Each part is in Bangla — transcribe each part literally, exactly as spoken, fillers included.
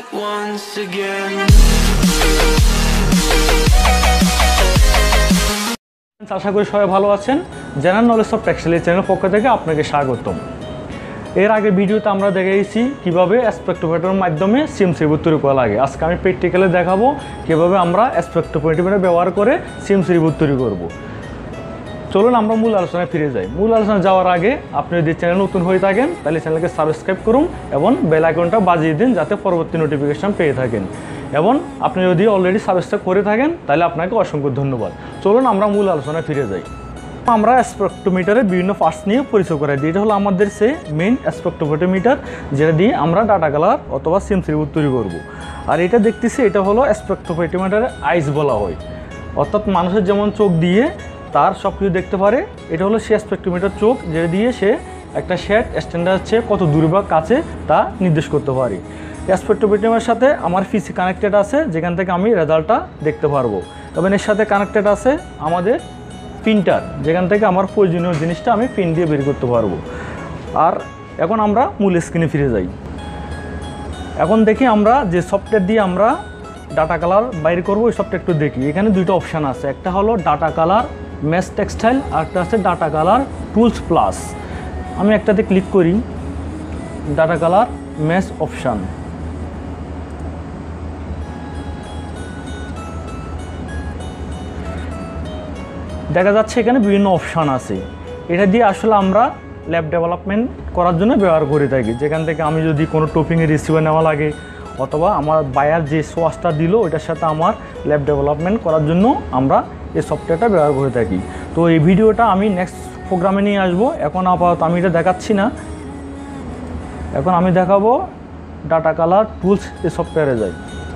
once again. আশা করি সবাই ভালো আছেন। General knowledge of textile channel পক্ষ থেকে আপনাকে স্বাগতম। এর আগে ভিডিওতে আমরা দেখিয়েছি কিভাবে অ্যাসপেক্টোমিটারের মাধ্যমে সিএম রিপোর্ট তৈরি করা লাগে। আজকে আমি প্র্যাকটিক্যালে দেখাবো কিভাবে আমরা অ্যাসপেক্টোমিটার ব্যবহার করে সিএম রিপোর্ট তৈরি করব। চলুন আমরা মূল আলোচনায় ফিরে যাই। মূল আলোচনা যাওয়ার আগে আপনি যদি চ্যানেল নতুন হয়ে থাকেন তাহলে চ্যানেলকে সাবস্ক্রাইব করুন এবং বেল আইকনটা বাজিয়ে দিন যাতে পরবর্তী নোটিফিকেশন পেয়ে থাকেন। এবং আপনি যদি অলরেডি সাবস্ক্রাইব করে থাকেন তাহলে আপনাকে অসংখ্য ধন্যবাদ। চলুন আমরা মূল আলোচনায় ফিরে যাই। আমরা অ্যাসপেক্টোমিটারের বিভিন্ন পার্টস নিয়ে পরিচয় করাই দিই। এটা হলো আমাদের সে মেইন অ্যাসপেক্টোমিটার, যেটা দিয়ে আমরা ডাটা কালার অথবা সিএম রিপোর্ট তৈরি করব। আর এটা দেখতেছি এটা হলো অ্যাসপেক্টোমিটারের আইস বলা হয়, অর্থাৎ মানুষের যেমন চোখ দিয়ে তার সব কিছু দেখতে পারে, এটা হলো সে অ্যাসপেক্টোমিটার চোখ, যেটা দিয়ে সে একটা শেড স্ট্যান্ডার্ড চেয়ে কত দূরে বা কাছে তা নির্দেশ করতে পারে। অ্যাসপেক্টোমিটারের সাথে আমার পিসি কানেক্টেড আছে, যেখান থেকে আমি রেজাল্টটা দেখতে পারবো। এবং এর সাথে কানেক্টেড আছে আমাদের প্রিন্টার, যেখান থেকে আমার প্রয়োজনীয় জিনিসটা আমি প্রিন্ট দিয়ে বের করতে পারবো। আর এখন আমরা মূল স্ক্রিনে ফিরে যাই। এখন দেখি আমরা যে সফটওয়্যার দিয়ে আমরা ডাটা কালার বাইর করবো ওই সফটওয়্যার একটু দেখি। এখানে দুটো অপশান আছে, একটা হলো ডাটা কালার ম্যাচ টেক্সটাইল আর একটা আছে ডাটা কালার টুলস প্লাস। আমি একটাতে ক্লিক করি, ডাটা কালার ম্যাচ অপশান। দেখা যাচ্ছে এখানে বিভিন্ন অপশান আছে। এটা দিয়ে আসলে আমরা ল্যাব ডেভেলপমেন্ট করার জন্য ব্যবহার করে থাকি, যেখান থেকে আমি যদি কোনো টপিংয়ের রিসিভার নেওয়া লাগে অথবা আমার বায়ার যে সোয়াসটা দিল ওইটার সাথে আমার ল্যাব ডেভেলপমেন্ট করার জন্য আমরা এই সফটওয়্যারটা ব্যবহার করে থাকি। তো এই ভিডিওটা আমি নেক্সট প্রোগ্রামে নিয়ে আসবো। এখন আপাতত আমি এটা দেখাচ্ছি না, এখন আমি দেখাবো ডাটা কালার টুলস এই সফটওয়্যারে যাই।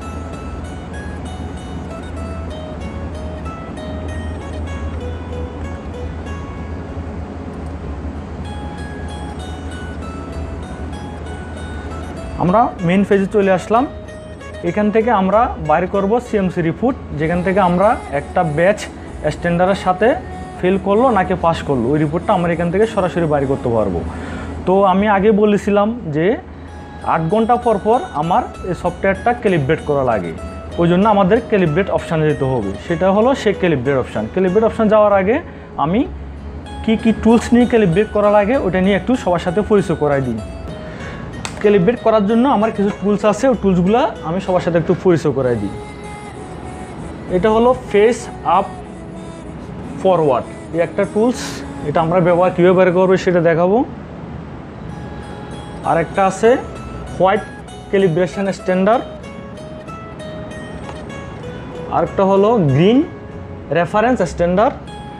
আমরা মেইন পেজে চলে আসলাম। এখান থেকে আমরা বাইর করব সিএমসি রিপোর্ট, যেখান থেকে আমরা একটা ব্যাচ স্ট্যান্ডার্ডের সাথে ফেল করলো নাকি পাস করলো ওই রিপোর্টটা আমরা এখান থেকে সরাসরি বাইর করতে পারবো। তো আমি আগে বলেছিলাম যে আট ঘন্টা পর পর আমার এই সফটওয়্যারটা ক্যালিব্রেট করা লাগে, ওই জন্য আমাদের ক্যালিব্রেট অপশানে যেতে হবে। সেটা হলো সে ক্যালিব্রেট অপশান। ক্যালিব্রেট অপশান যাওয়ার আগে আমি কি কি টুলস নিয়ে ক্যালিব্রেট করা লাগে ওটা নিয়ে একটু সবার সাথে পরিচয় করাই দিই। ক্যালিব্রেট করার জন্য আমার কিছু টুলস আছে, ওই টুলসগুলো আমি সবার সাথে একটু পরিচয় করাই দিই। এটা হলো ফেস আপ ফরওয়ার্ড, এই একটা টুলস, এটা আমরা ব্যবহার কীভাবে বের করবো সেটা দেখাবো। আর একটা আছে হোয়াইট ক্যালিব্রেশন স্ট্যান্ডার্ড, আরেকটা হলো গ্রিন রেফারেন্স স্ট্যান্ডার্ড,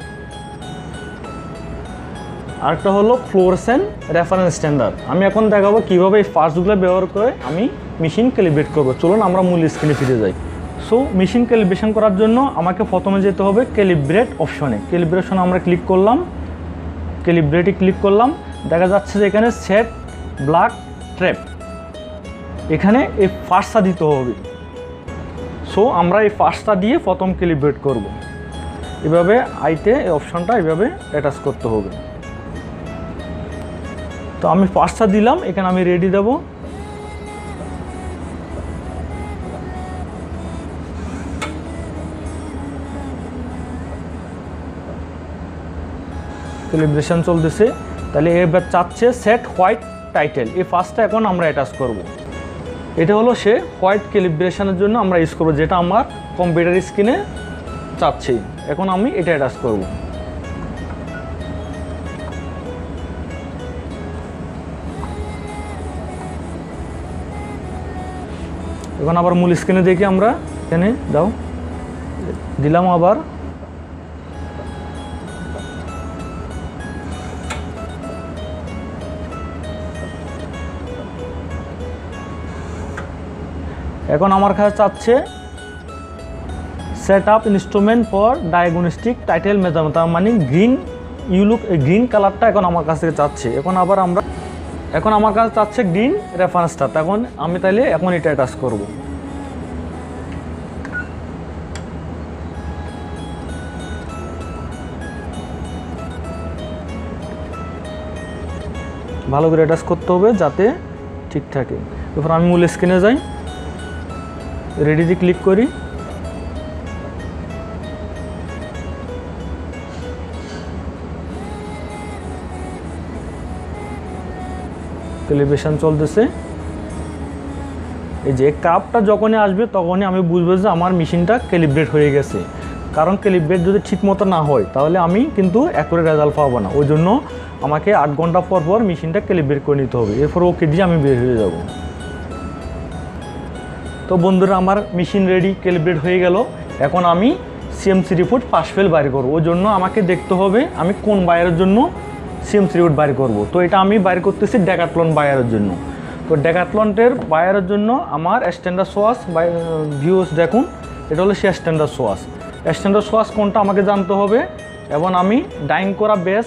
আরেকটা হলো ফ্লোরসেন্ট রেফারেন্স স্ট্যান্ডার্ড। আমি এখন দেখাবো কীভাবে এই পার্টসগুলো ব্যবহার করে আমি মেশিন ক্যালিব্রেট করবো। চলুন আমরা মূল স্ক্রিনে ফিরে যাই। সো মেশিন ক্যালিব্রেশন করার জন্য আমাকে প্রথমে যেতে হবে ক্যালিব্রেট অপশনে। ক্যালিব্রেশনে আমরা ক্লিক করলাম, ক্যালিব্রেটে ক্লিক করলাম, দেখা যাচ্ছে যে এখানে সেট ব্ল্যাক ট্র্যাপ, এখানে এই ফার্স্টটা দিতে হবে। সো আমরা এই ফার্স্টটা দিয়ে প্রথম ক্যালিব্রেট করব। এভাবে আইতে এই অপশনটা এভাবে অ্যাটাচ করতে হবে। তো আমি ফার্স্টটা দিলাম, এখানে আমি রেডি দেব। ক্যালিব্রেশন চলতেছে, তাহলে এবার চাচ্ছে সেট হোয়াইট টাইটেল, এই ফার্স্টটা এখন আমরা অ্যাটাচ করব। এটা হলো সে হোয়াইট ক্যালিব্রেশনের জন্য আমরা ইউজ করব, যেটা আমার কম্পিউটার স্ক্রিনে চাচ্ছি। এখন আমি এটা অ্যাটাচ করব। এখন আবার মূল স্ক্রিনে দেখি আমরা, এখানে দাও দিলাম আবার। এখন আমার কাছে চাচ্ছে set up instrument for diagnostic title measurement, তার মানে গ্রিন ইউলুক গ্রিন কালারটা এখন আমার কাছ থেকে চাচ্ছে। এখন আবার আমরা এখন আমার কাছে চাচ্ছে গ্রিন রেফারেন্সটা, তখন আমি তাইলে এখন এটা অ্যাটাচ করব। ভালো করে অ্যাটাচ করতে হবে যাতে ঠিক থাকে। এরপর আমি মূল স্ক্রিনে যাই। রেডিতে ক্লিক করি। ক্যালিব্রেশন চলতেছে। এই যে কাপটা যখনই আসবে তখনই আমি বুঝবো যে আমার মেশিনটা ক্যালিব্রেট হয়ে গেছে, কারণ ক্যালিব্রেট যদি ঠিক মতো না হয় তাহলে আমি কিন্তু অ্যাকুরেট রেজাল্ট পাবো না। ওই জন্য আমাকে আট ঘন্টা পর পর মেশিনটা ক্যালিব্রেট করে নিতে হবে, এরপর ওকে দিয়ে আমি বের হয়ে যাব। তো বন্ধুরা, আমার মেশিন রেডি, ক্যালিব্রেট হয়ে গেল। এখন আমি সিএমসি রিপোর্ট পাস ফেল বাইর করবো। ওই জন্য আমাকে দেখতে হবে আমি কোন বায়ারের জন্য সিএমসি রিপোর্ট বাইর করব। তো এটা আমি বাইর করতেছি ডেকাথলন বায়ারের জন্য। তো ডেকাথলনের বায়ারের জন্য আমার স্ট্যান্ডার্ড সোয়াস বাই ভিউস দেখুন, এটা হলো সে স্ট্যান্ডার্ড সোয়াস। স্ট্যান্ডার্ড সোয়াস কোনটা আমাকে জানতে হবে, এবং আমি ডাইং করা বেস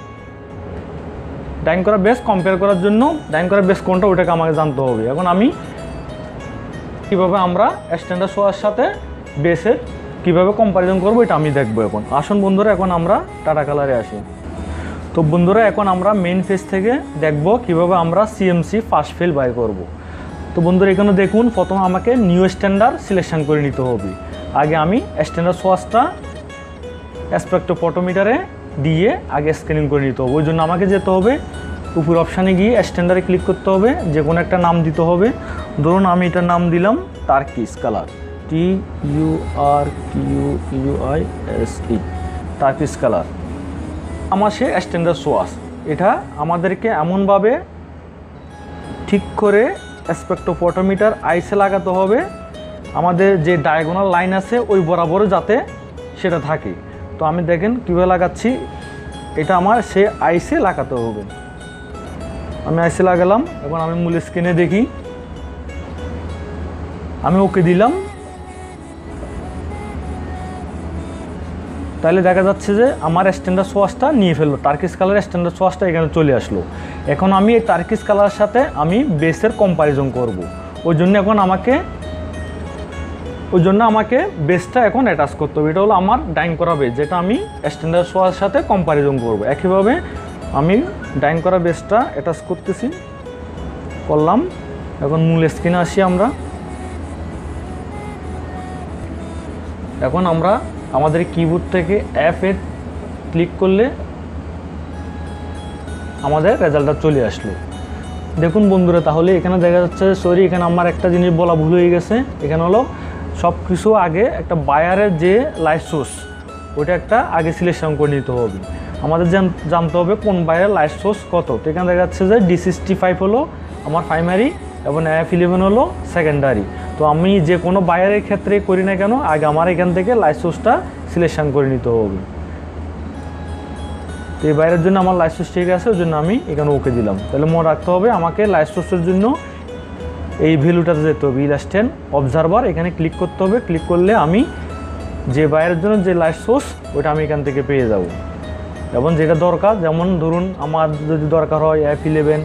ডাইং করা বেস কম্পেয়ার করার জন্য ডাইং করা বেস কোনটা ওটাকে আমাকে জানতে হবে। এখন আমি কীভাবে আমরা স্ট্যান্ডার্ড সোয়ার সাথে বেসের কীভাবে কম্পারিজন করবো এটা আমি দেখবো। এখন আসুন বন্ধুরা, এখন আমরা টাটা কালারে আসি। তো বন্ধুরা, এখন আমরা মেইন ফেজ থেকে দেখব কিভাবে আমরা সিএমসি ফার্স্ট ফেল বাইর করব। তো বন্ধুরা, এখানে দেখুন প্রথমে আমাকে নিউ স্ট্যান্ডার্ড সিলেকশন করে নিতে হবে। আগে আমি স্ট্যান্ডার্ড সোয়াসটা স্পেকট্রোফটোমিটারে দিয়ে আগে স্ক্যানিং করে নিতে হবে। ওই জন্য আমাকে যেতে হবে উপর অপশানে গিয়ে স্ট্যান্ডার্ডে ক্লিক করতে হবে, যে কোনো একটা নাম দিতে হবে। ধরুন আমি এটার নাম দিলাম turquoise colour, T U R Q U I S E, turquoise colour. আমার সে স্ট্যান্ডার্ড সোয়াস, এটা আমাদেরকে এমনভাবে ঠিক করে স্পেকট্রোফটোমিটার আইসে লাগাতে হবে আমাদের যে ডায়াগোনাল লাইন আছে ওই বরাবর যাতে সেটা থাকে। তো আমি দেখেন কীভাবে লাগাচ্ছি, এটা আমার সে আইসে লাগাতে হবে। আমি আইসে লাগালাম। এখন আমি মূল স্ক্রিনে দেখি, আমি ওকে দিলাম। তাহলে দেখা যাচ্ছে যে আমার স্ট্যান্ডার্ড সোয়াসটা নিয়ে ফেললো, টার্কিশ কালারের স্ট্যান্ডার্ড সোয়াসটা এখানে চলে আসলো। এখন আমি এই টার্কিশ কালারের সাথে আমি বেসের কম্পারিজন করব। ওই জন্য এখন আমাকে ওই জন্য আমাকে বেসটা এখন অ্যাটাচ করতে হবে। এটা হলো আমার ডাইং করা বেস, যেটা আমি স্ট্যান্ডার্ড সোয়ার সাথে কম্পারিজন করব। একইভাবে আমি ডাইং করা বেসটা অ্যাটাচ করতেছি, করলাম। এখন মূল স্ক্রিনে আসি আমরা। এখন আমরা আমাদের কিবোর্ড থেকে এফ এ ক্লিক করলে আমাদের রেজাল্টটা চলে আসলো। দেখুন বন্ধুরা, তাহলে এখানে দেখা যাচ্ছে, সরি এখানে আমার একটা জিনিস বলা ভুল হয়ে গেছে। এখানে হলো সব কিছু আগে একটা বায়ারের যে লাইট সোর্স ওইটা একটা আগে সিলেকশন করে নিতে হবে। আমাদের জানতে হবে কোন বায়ারের লাইট সোর্স কত। তো এখানে দেখা যাচ্ছে যে ডি সিক্সটি ফাইভ হলো আমার প্রাইমারি এবং এফ ইলেভেন হলো সেকেন্ডারি। তো আমি যে কোনো বায়ারের ক্ষেত্রে করি না কেন, আগে আমার এখান থেকে লাইট সোর্সটা সিলেকশন করে নিতে হবে। তো এই বাইরের জন্য আমার লাইট সোর্স ঠিক আছে, ওই জন্য আমি এখানে ওকে দিলাম। তাহলে মনে রাখতে হবে আমাকে লাইট সোর্সের জন্য এই ভ্যালুটাতে যেতে হবে, ইলাস্টেন অবজারভার, এখানে ক্লিক করতে হবে। ক্লিক করলে আমি যে বাইরের জন্য যে লাইট সোর্স ওইটা আমি এখান থেকে পেয়ে যাব। এবং যেটা দরকার, যেমন ধরুন আমার যদি দরকার হয় এফ ইলেভেন,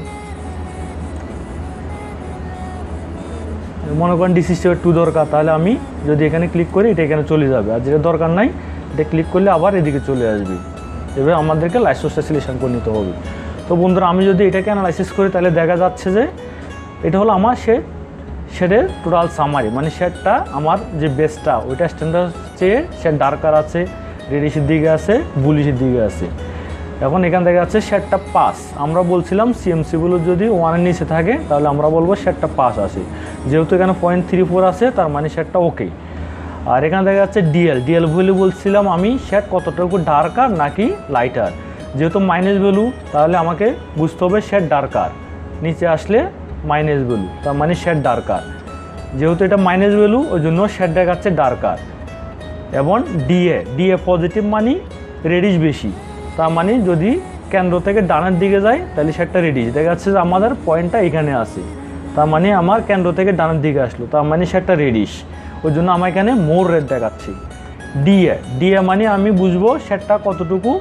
মনে করেন ডি সিক্সটি টু দরকার, তাহলে আমি যদি এখানে ক্লিক করি এটা এখানে চলে যাবে। আর যেটা দরকার নাই এটা ক্লিক করলে আবার এদিকে চলে আসবে। এবার আমাদেরকে লাইট সোর্সটা সিলেকশন করে নিতে হবে। তো বন্ধুরা, আমি যদি এটাকে অ্যানালাইসিস করি তাহলে দেখা যাচ্ছে যে এটা হলো আমার শেড, শেডের টোটাল সামারি, মানে শেডটা আমার যে বেসটা ওইটা স্ট্যান্ডার্ড চেয়ে শেড ডার্কার আছে, রেডিশের দিকে আছে, বুলিশের দিকে আছে। এখন এখান থেকে আছে শেডটা পাস। আমরা বলছিলাম সিএমসিগুলো যদি ওয়ানের নিচে থাকে তাহলে আমরা বলবো শেডটা পাস আছে। যেহেতু এখানে পয়েন্ট থ্রি ফোর আছে তার মানে শেডটা ওকে। আর এখানে দেখা যাচ্ছে ডিএল, ডিএল ভ্যালু বলছিলাম আমি শেড কতটুকু ডার্কার নাকি লাইটার। যেহেতু মাইনাস ভ্যালু তাহলে আমাকে বুঝতে হবে শেড ডার্কার, নিচে আসলে মাইনাস ভ্যালু তার মানে শেড ডার্কার। যেহেতু এটা মাইনাস ভ্যালু ওই জন্য শেড দেখাচ্ছে ডার্কার। এবং ডিএ, ডিএ পজিটিভ মানে রেডিশ বেশি, তার মানে যদি কেন্দ্র থেকে ডানের দিকে যায় তাহলে শেডটা রেডিশ। দেখা যাচ্ছে যে আমাদের পয়েন্টটা এখানে আছে, তার মানে আমার কেন্দ্র থেকে ডানের দিকে আসলো, তার মানে শেডটা রেডিশ। ওই জন্য আমার এখানে মোর রেড দেখাচ্ছি। ডিএ, ডিএ মানে আমি বুঝবো শেডটা কতটুকু,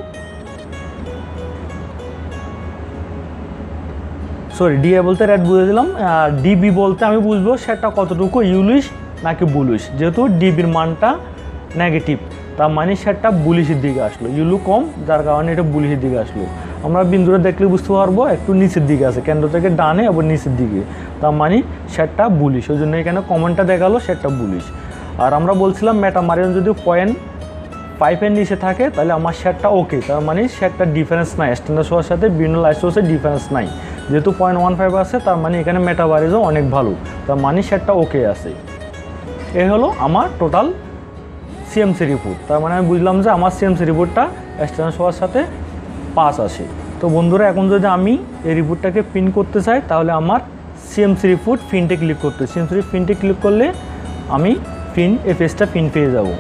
সরি ডিএ বলতে রেড বুঝে দিলাম। ডিবি বলতে আমি বুঝবো শেডটা কতটুকু ইউলিশ নাকি বুলিশ। যেহেতু ডিবির মানটা নেগেটিভ তার মানে শেডটা বুলিশের দিকে আসলো, ইউলু কম যার কারণে এটা বুলিশের দিকে আসলো। আমরা বিন্দুটা দেখলে বুঝতে পারবো একটু নিচের দিকে আছে, কেন্দ্র থেকে ডানে এবং নিচের দিকে, তার মানে শেডটা বুলিশ, ওই জন্য এখানে কমেন্টটা দেখালো শেডটা বুলিশ। আর আমরা বলছিলাম মেটামারিয়ান যদি পয়েন্ট ফাইভের নিচে থাকে তাহলে আমার শেডটা ওকে, তার মানে শেডটা ডিফারেন্স নাই, স্ট্যান্ডার্ড সোয়ার সাথে বিভিন্ন লাইট সোর্সের ডিফারেন্স নাই, যেহেতু পয়েন্ট ওয়ান ফাইভ আছে তার মানে এখানে মেটাবারিজও অনেক ভালো, তার মানে শেডটা ওকে আছে। এ হলো আমার টোটাল সিএমসি রিপোর্ট, তার মানে আমি বুঝলাম যে আমার সিএমসি রিপোর্টটা স্ট্যান্ডার্ড সোয়ার সাথে পাস আসে। তো বন্ধুরা এখন যদি আমি এই রিপোর্টটাকে প্রিন্ট করতে চাই তাহলে আমার সিএমসি রিপোর্ট প্রিন্টে ক্লিক করতে, সিএমসি প্রিন্টে ক্লিক করলে আমি প্রিন্ট এই পেজটা প্রিন্ট পেয়ে যাব।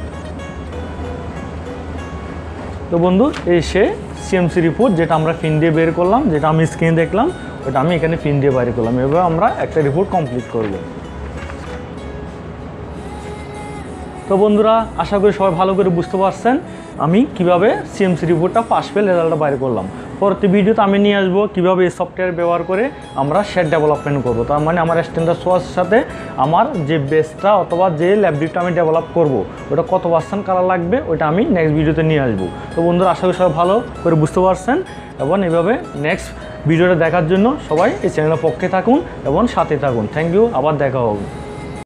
তো বন্ধু এই সে সিএমসি রিপোর্ট যেটা আমরা প্রিন্ট দিয়ে বের করলাম, যেটা আমি স্ক্রিনে দেখলাম ওটা আমি এখানে প্রিন্ট দিয়ে বের করলাম। এবার আমরা একটা রিপোর্ট কমপ্লিট করব। তো বন্ধুরা আশা করি সবাই ভালো করে বুঝতে পারছেন আমি কিভাবে সিএমসি রিপোর্টটা পাস ফেল রেজাল্টটা বাইর করলাম। পরবর্তী ভিডিওতে আমি নিয়ে আসবো কীভাবে এই সফটওয়্যার ব্যবহার করে আমরা শেড ডেভেলপমেন্ট করব, তার মানে আমার স্ট্যান্ডার্ড সোয়ারের সাথে আমার যে বেসটা অথবা যে ল্যাবডিপটা আমি ডেভেলপ করব ওটা কত পার্সেন্ট কালার লাগবে ওটা আমি নেক্সট ভিডিওতে নিয়ে আসবো। তো বন্ধুরা আশা করি সবাই ভালো করে বুঝতে পারছেন এবং এভাবে নেক্সট ভিডিওটা দেখার জন্য সবাই এই চ্যানেলের পক্ষে থাকুন এবং সাথে থাকুন। থ্যাংক ইউ, আবার দেখা হবে।